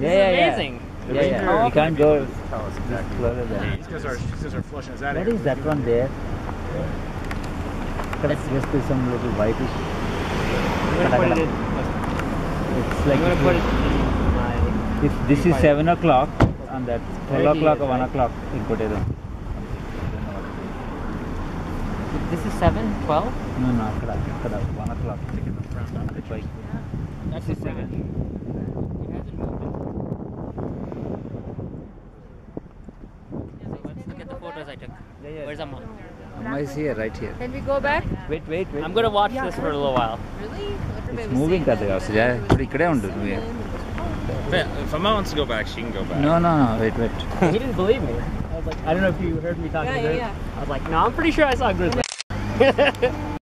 This is amazing. Yeah. You can't go Tell us exactly. further than. These guys are flushing us out of What here. is that one there? Just some little whitish. I'm gonna put it in. It's like I'm gonna put it in my. if this is 7 o'clock and that 12 Maybe o'clock or it's 1 right. o'clock in Kotedo. This is 7, 12? No, 1 o'clock. Right. That's This is 7. It hasn't moved. So let's look at the photos I took. Where's Amma? Amma is here, right here. Can we go back? Wait. I'm gonna watch this for a little while. Really? It's moving kada also. Yeah, put ikkade undu. If Amma wants to go back, she can go back. No, wait. He didn't believe me. I was like, I don't know if you heard me talking to him. I was like, no, I'm pretty sure I saw a grizzly.